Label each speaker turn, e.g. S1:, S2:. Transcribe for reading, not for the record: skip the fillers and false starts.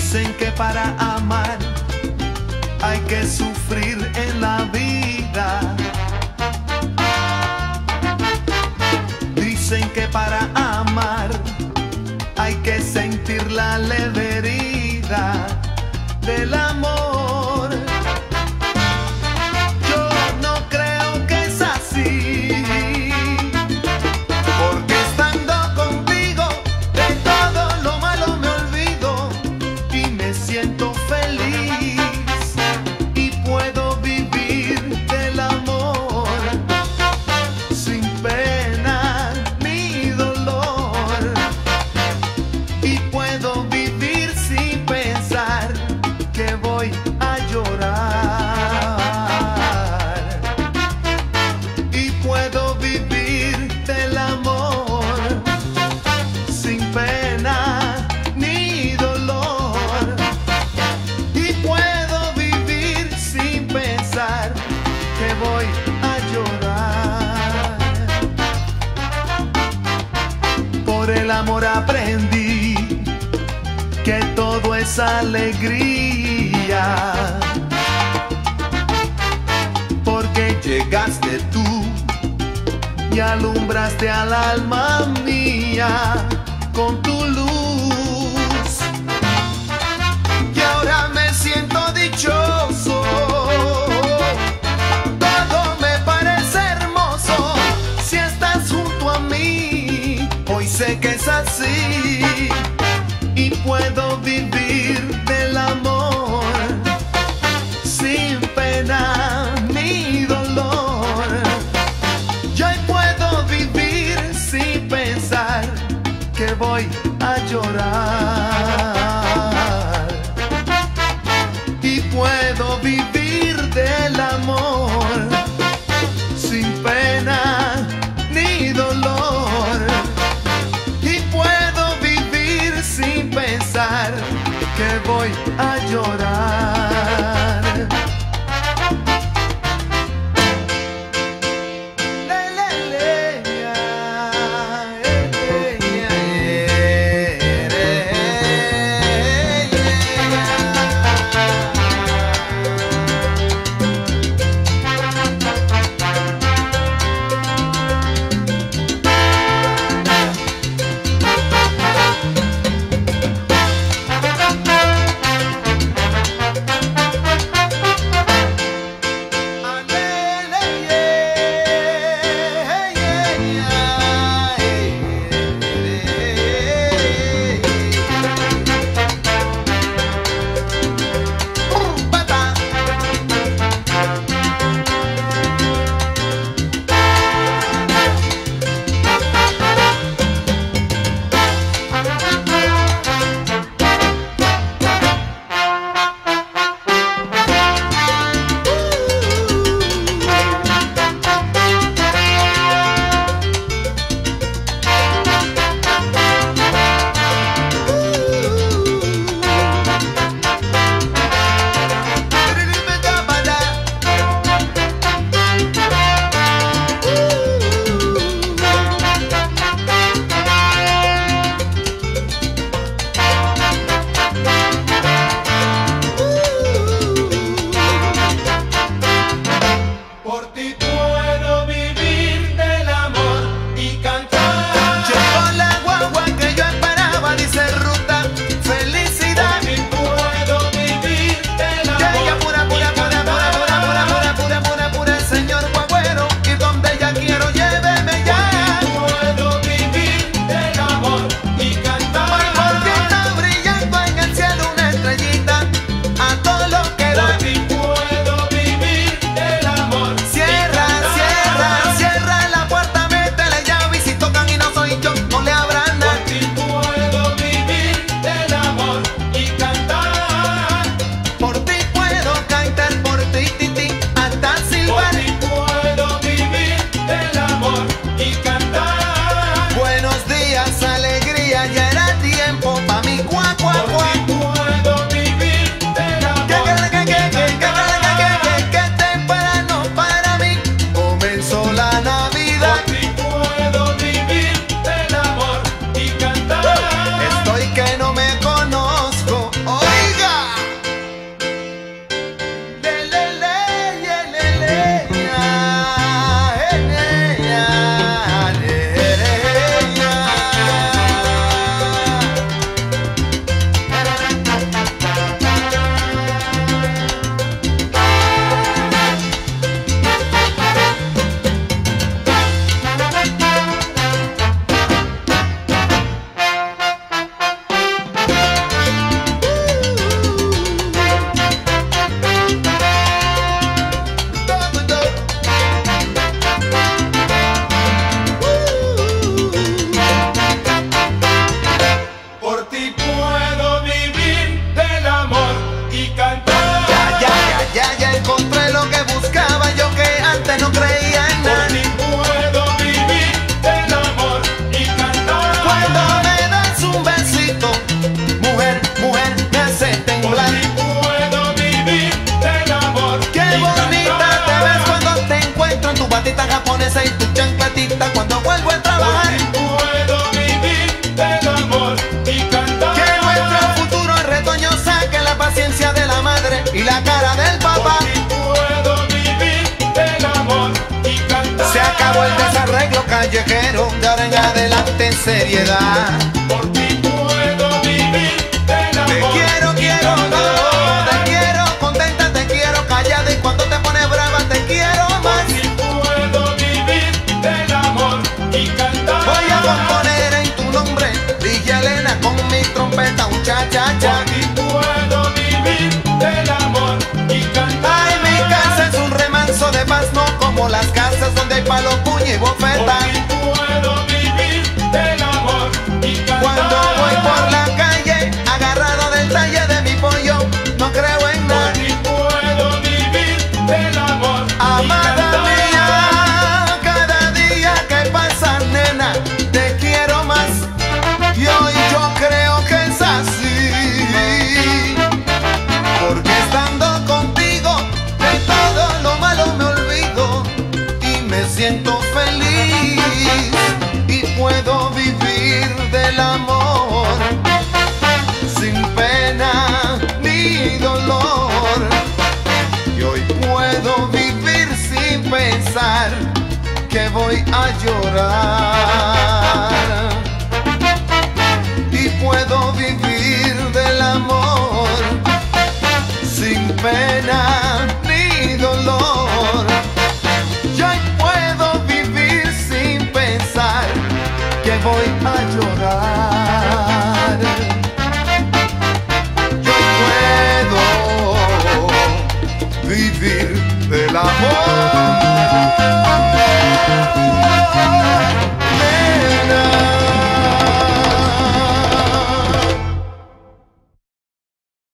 S1: Dicen que para amar hay que sufrir en la vida. Dicen que para amar hay que sentir la leve herida del amor. Yo no creo que es así, porque estando contigo de todo lo malo me olvido y me siento feliz y puedo vivir del amor sin pena ni dolor, y puedo vivir sin pensar que voy a llorar, y puedo vivir del amor sin pena ni dolor, y puedo vivir sin pensar que voy a llorar. Por el amor aprendí que todo es alegría, porque llegaste tú y alumbraste al alma mía con tu luz, y ahora me siento dichoso. Todo me parece hermoso si estás junto a mí. Hoy sé que es así y puedo vivir del amor sin pena ni dolor. Yo hoy puedo vivir sin pensar que voy a llorar, y puedo vivir del amor sin pena ni dolor, y puedo vivir sin pensar que voy a llorar. Le, le, le,
S2: ti puedo vivir del amor y cantar.
S1: Ya encontré lo que buscaba yo que antes no creía en nada.
S2: Por ti puedo vivir del amor y cantar.
S1: Cuando me das un besito, mujer, me hace temblar.
S2: Por ti puedo vivir del amor.
S1: Qué bonita te ves cuando te encuentro en tu batita japonesa y tu chancletita cuando vuelvo a trabajar.
S2: Por ti puedo vivir del amor y cantar.
S1: Que nuestro futuro en retoño saque la paciencia de la madre y la cara del papá.
S2: Por ti puedo vivir del amor y cantar.
S1: Se acabó el desarreglo callejero, de ahora en adelante seriedad.
S2: Por ti puedo vivir del amor.
S1: Te quiero, no, te quiero, contenta, te quiero, callada y cuando te pones brava te quiero más.
S2: Por ti puedo vivir del amor y cantar.
S1: Voy a componer en tu nombre, Villa Elena con mi trompeta, un cha-cha-cha.
S2: Por ti puedo vivir del amor y cantar.
S1: Ay, mi casa es un remanso de paz, no como las casas donde hay palo, puño y
S2: Por
S1: bofeta.
S2: ti puedo vivir del amor y cantar.
S1: Cuando voy por la calle, agarrado del talle de mi pollo, no creo en
S2: Por
S1: nada.
S2: ti puedo vivir del amor y
S1: Amada
S2: cantar.
S1: mía, cada día que pasa, nena, te quiero más. Y hoy yo creo que es así, porque estando contigo de todo lo malo me olvido y me siento feliz y puedo vivir del amor sin pena ni dolor. Y hoy puedo vivir sin pensar que voy a llorar.